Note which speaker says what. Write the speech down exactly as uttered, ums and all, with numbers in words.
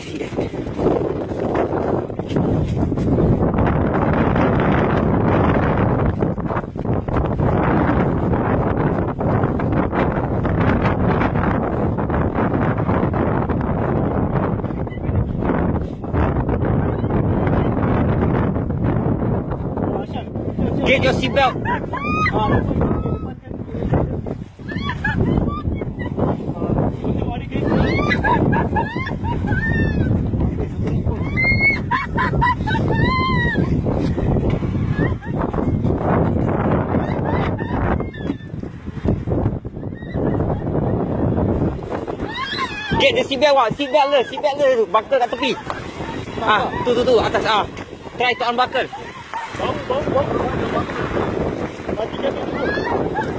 Speaker 1: sikit. Get your seatbelt. Get the seatbelt awak, seatbelt le, seatbelt le tu, buckle kat tepi. Ah, tu tu tu atas ah. Try to unbuckle.
Speaker 2: Bau bau bau. Mati jatuh tu.